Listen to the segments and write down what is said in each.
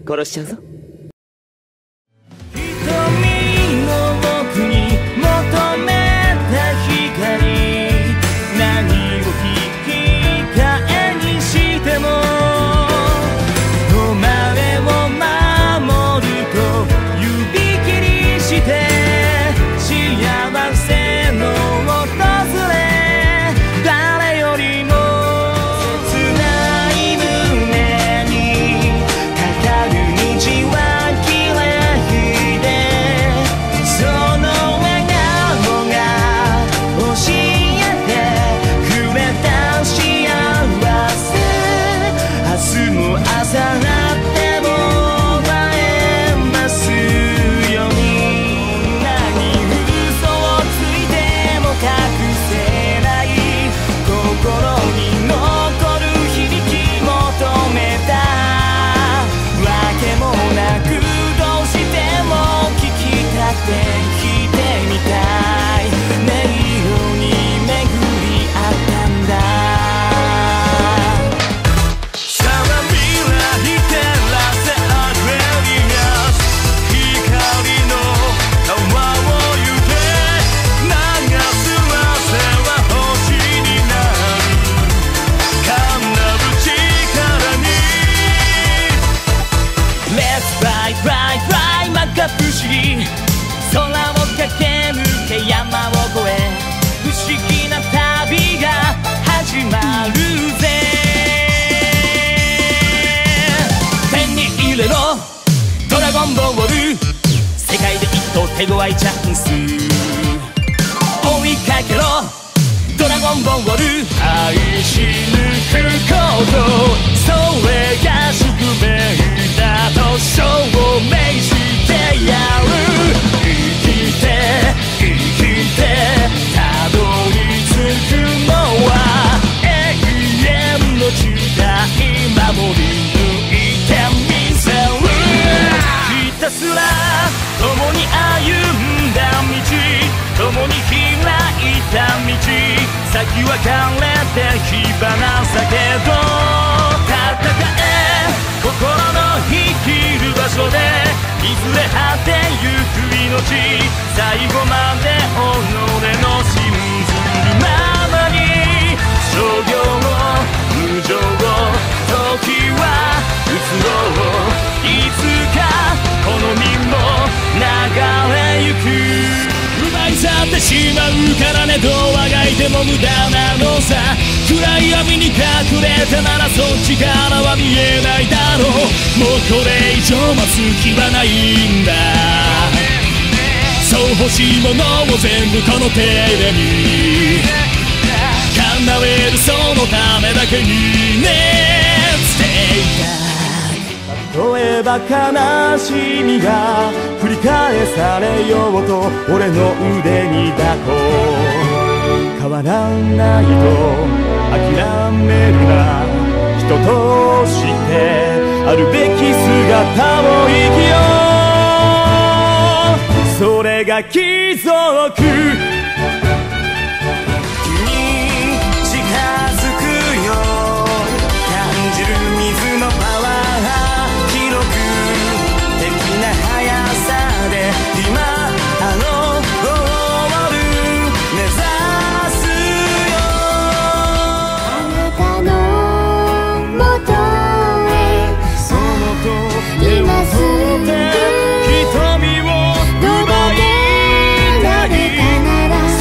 殺しちゃうぞ。 瞳の奥に求めた光、何を引き換えにしても止まれを守ると指切りして幸せの訪れ、誰よりも切ない胸にかかる道は綺麗で、その笑顔が教えてくれた幸せ、明日も明後日も映えますように。何嘘をついても隠せない心に残る響き求めたわけもなく、どうしても聞きたくて聞いてみたい、音色に巡り合ったんだ。さあ未来照らせアクエリアス、光の川を行け、流す汗は星になる、叶う力に。 Let's fly fly fly 摩訶不思議、空を駆け抜け山を越え、不思議な旅が始まるぜ。手に入れろドラゴンボール、世界で一等手強いチャンス、追いかけろドラゴンボール、愛し抜くこと、それが宿命だと証明してやる。生きて生きてたどり着くのは永遠の時代、守り抜いてみせる。ひたすら共に歩んだ道、共に開いた道、先は枯れて火花さけど戦え、心の生きる場所でいずれ果てゆく命、最後まで己の信ずるままに。商業無情、時は移ろう、いつかこの身も流れゆく。奪い去ってしまうからね、どうあがいても無駄なのさ。暗い闇に隠れたならそっちからは見えないだろう。もうこれ以上待つ気はないんだ。そう欲しいものを全部この手でに叶える、そのためだけにね。例えば悲しみが繰り返されようと俺の腕に抱こう、変わらないと諦めるな、人としてあるべき姿を生きよう、それが貴族。君に近づくよ、感じる水のパワー、記録的な速さで今あのゴール目指すよ。 あなたのもとへその手を取って瞳を奪いたい、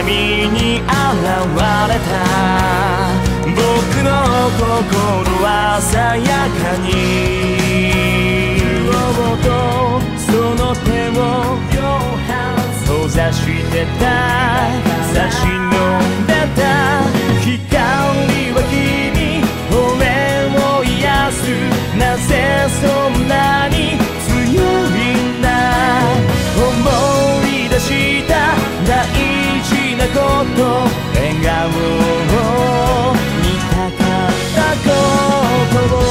君に現れた僕の心はさやかにその手を閉ざしてた差し飲んでた光は君俺を癒すなぜそんなに強いんだ思い出した大事なこと笑顔を見たかったことを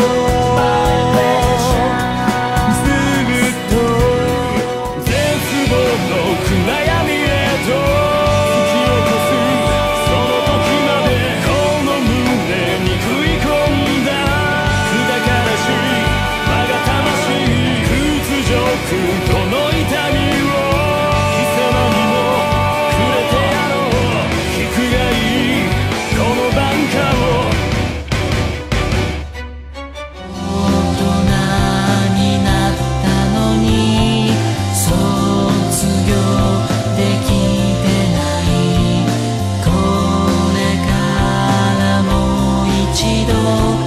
ずっと絶望の暗闇へと突き落とすその時までこの胸に食い込んだ砕かれし我が魂屈辱この痛みを貴様にもくれてやろう聞くがいいこの挽歌を大人になったのに卒業できてないこれからもう一度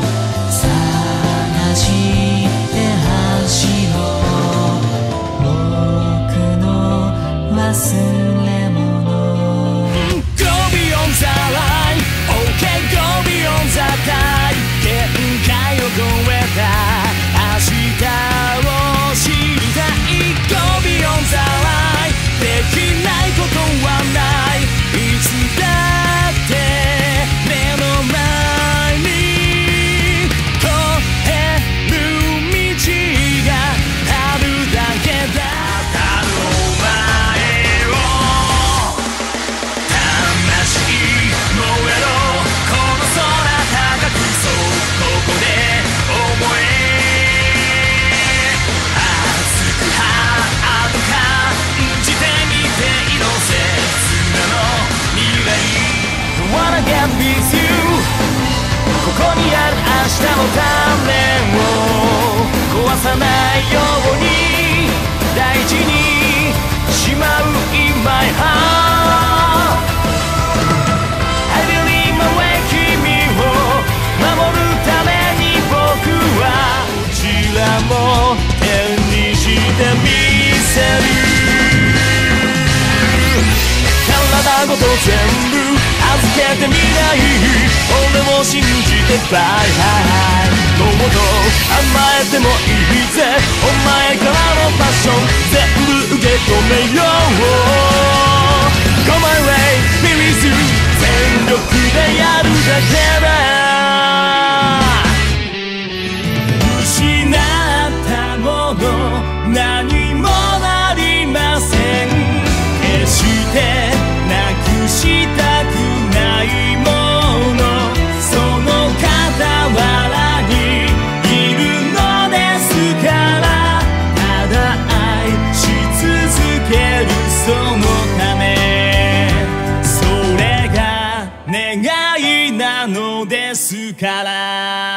探して走ろう僕の忘れ物 Go beyond the line OK go beyond the time 限界を超えた明日を知りたい Go beyond the line できないことはないいつだって目の前に越える道があるだけだたの前を魂燃えろこの空高くそうここで思え熱くハート感じてみていろ切なの未来 Wanna get with you ここにある明日のためを壊さないように大事にしまう In my heart I believe my way 君を守るために僕はどちらも手にしてみせる体ごと全部預けてみない俺を信じて Fly high どうぞ甘えてもいいぜお前からのパッション全部受け止めよう Go my way be with you 全力でやるだけだ失ったもの何もありません決してなくしたくないものその傍らにいるのですからただ愛し続けるそのためそれが願いなのですから